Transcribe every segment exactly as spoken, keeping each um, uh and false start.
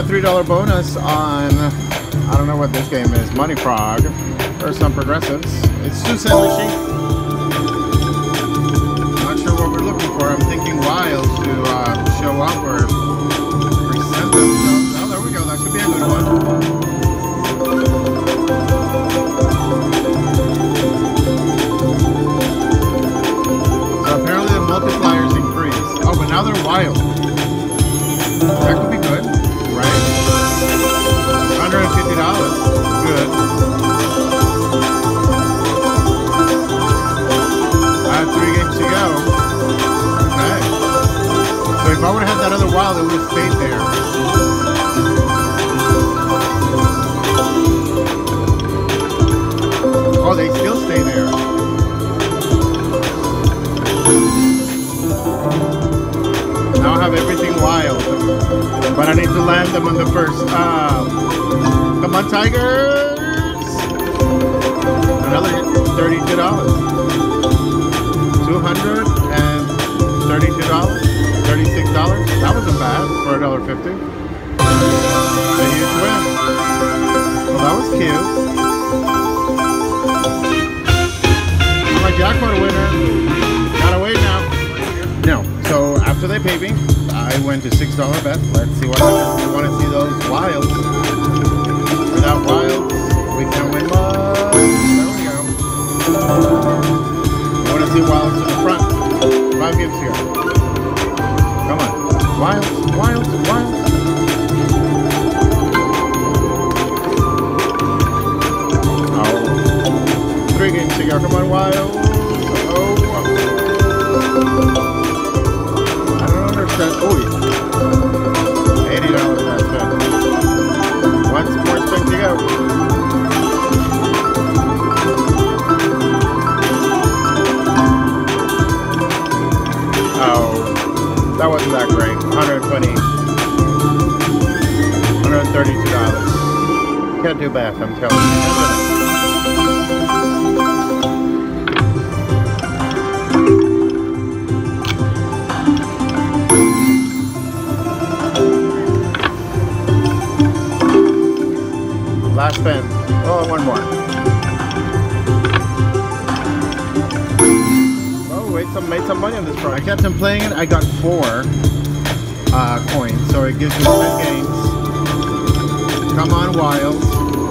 three dollar bonus on, I don't know what this game is, Money Frog, or some progressives. It's two cent machine. Not sure what we're looking for. I'm thinking wild to uh, show up or present themselves. Oh, there we go. That should be a good one. So apparently the multipliers increase. Oh, but now they're wild. That could be good, right? one hundred fifty dollars. Good. I have three games to go. Okay. So if I would have had that other wild, it would have stayed there. Oh, they still stay there. Now I have everything wild, but I need to land them on the first. Uh, come on, Tigers! Another thirty-two dollars. two hundred thirty-two dollars. thirty-six dollars. That wasn't bad for a dollar fifty. A huge win. Well, that was cute. I'm a jackpot winner. Gotta wait now. No. So after they paid me, I went to six dollar bet. Let's see what happens. We want to see those wilds. Without wilds, we can win much. There we go. We want to see wilds in the front. Five games here. Come on. Wilds, wilds, wilds. Oh. Three games to go. Come on, wilds. Oh. Oh, yeah. eighty dollars that spent. One more spin to go. Oh, that wasn't that great. one hundred twenty dollars. one hundred thirty-two dollars. Can't do math, I'm telling you. Last spin. Oh, one more. Oh, wait, some made some money on this pro. I kept on playing it. I got four uh, coins, so it gives me ten games. Come on, wilds.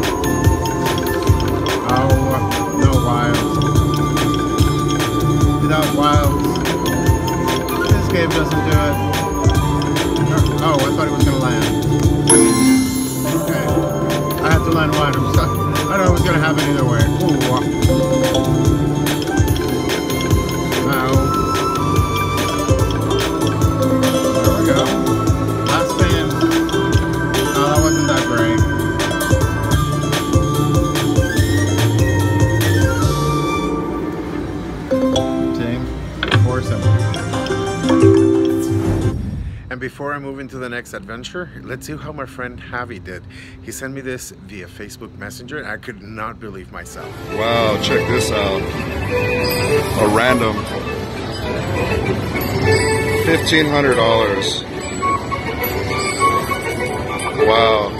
Oh, no wilds. Without wilds, this game doesn't do it. Oh, I thought it was gonna land. Okay. I had to land one. I'm stuck. I don't know what's going to happen either way. Ooh. Uh-oh. There we go. Last spin. Oh, that wasn't that great. See? Four simple. And before I move into the next adventure, let's see how my friend Javi did. He sent me this via Facebook Messenger, and I could not believe myself. Wow, check this out. A random fifteen hundred dollars. Wow.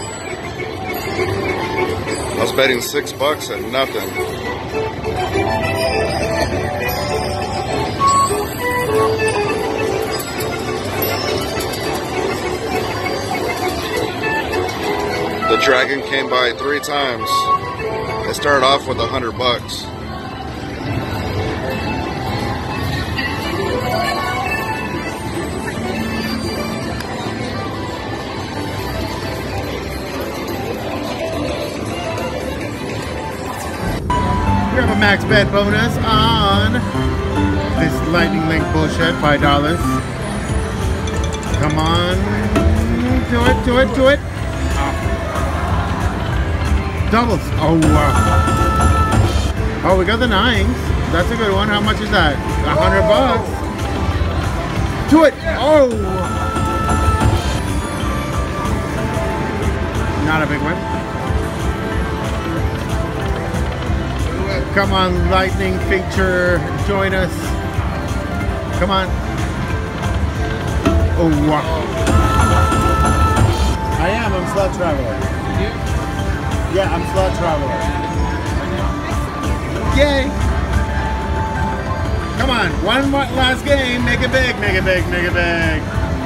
I was betting six bucks and nothing. The dragon came by three times. It started off with a hundred bucks. We have a max bet bonus on this lightning link bullshit, five dollars. Come on, do it, do it, do it. Doubles. Oh, wow. Oh, we got the nines. That's a good one. How much is that? A hundred bucks. To it. Oh. Not a big one. Come on, lightning feature. Join us. Come on. Oh, wow. I am. I'm Slot Traveler. Yeah, I'm Slot Traveler. Yay! Come on, one more last game. Make it big, make it big, make it big.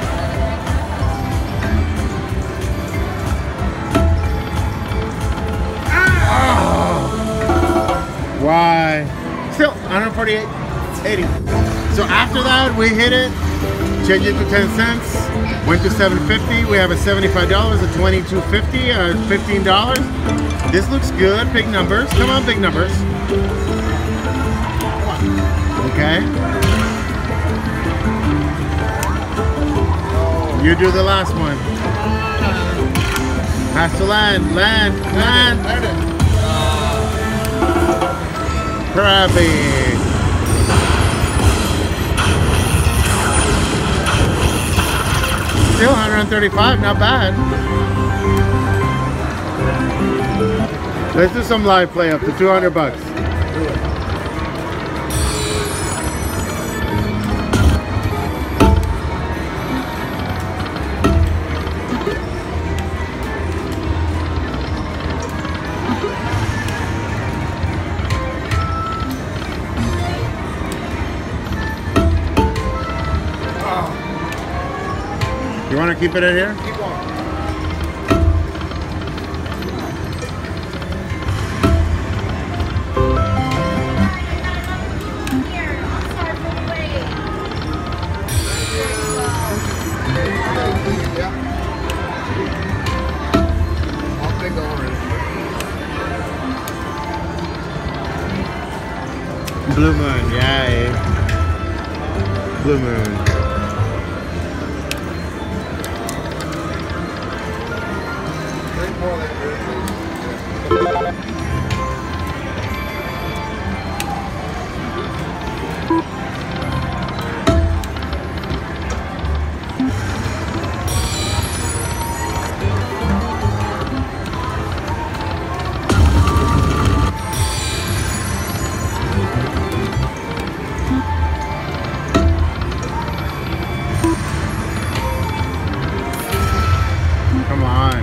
Ah! Oh. Why? Still, one forty-eight eighty. So after that, we hit it. Change it to ten cents. Went to seven fifty. We have a seventy-five dollars, a twenty-two fifty, a fifteen dollars. This looks good. Big numbers. Come on, big numbers. Okay. You do the last one. Has to land, land, land. Crappy. Still one thirty-five, not bad. Let's do some live play up to two hundred bucks. You want to keep it in here? Keep on. Here, sorry for the wait. Yeah. I'll take orange. Blue moon, yay. Blue moon. Come on.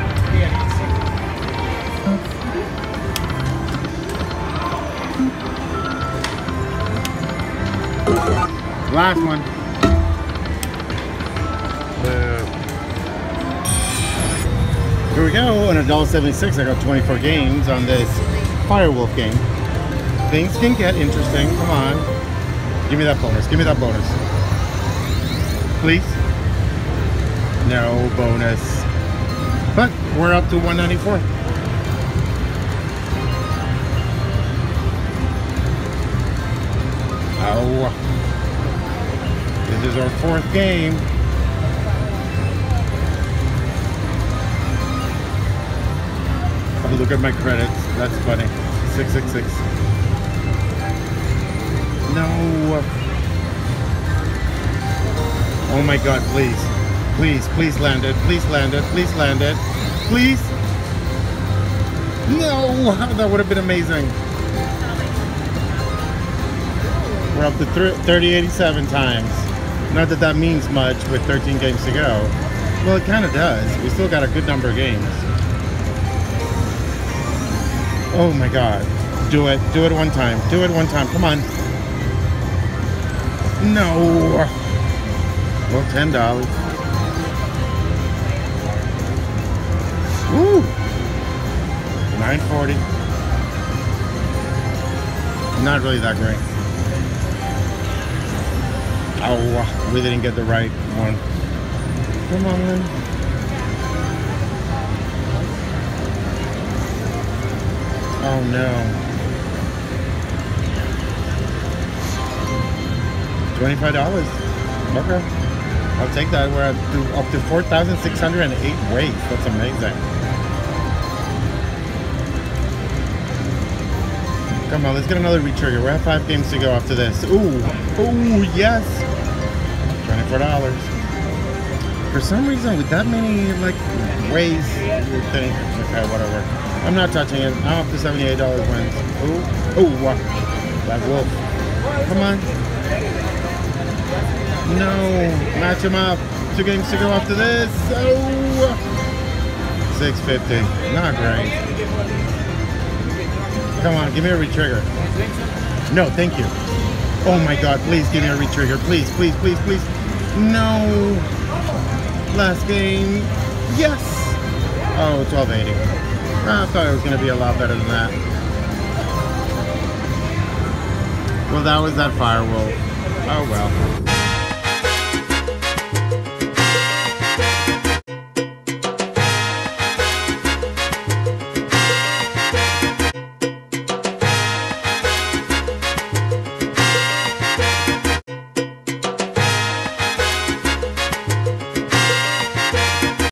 Last one. Here we go. On a dollar seventy-six, I got twenty-four games on this Firewolf game. Things can get interesting. Come on. Give me that bonus. Give me that bonus. Please. No bonus. But we're up to one ninety-four. Oh. This is our fourth game. Have a look at my credits. That's funny. six six six. No. Oh my god, please. Please, please land it. Please land it. Please land it. Please. No, that would have been amazing. We're up to thirty eighty-seven times. Not that that means much with thirteen games to go. Well, it kind of does. We still got a good number of games. Oh my god. Do it. Do it one time. Do it one time. Come on. No. Well, ten dollars. Woo! nine forty. Not really that great. Oh, we didn't get the right one. Come on. Oh no. twenty-five dollars. Okay. I'll take that. We're up to, up to four thousand six hundred eight waits. That's amazing. Come on, let's get another retrigger. We have five games to go after this. Ooh. Ooh, yes. twenty-four dollars. For some reason, with that many, like, ways, you would think, okay, whatever. I'm not touching it. I'm up to seventy-eight dollars wins. Ooh. Ooh, wow. Black Wolf. Come on. No. Match him up. Two games to go after this. Oh. six fifty. Not great. Come on, give me a retrigger. No, thank you. Oh my god, please give me a retrigger. Please, please, please, please. No. Last game. Yes. Oh, twelve eighty. I thought it was going to be a lot better than that. Well, that was that firewolf. Oh well.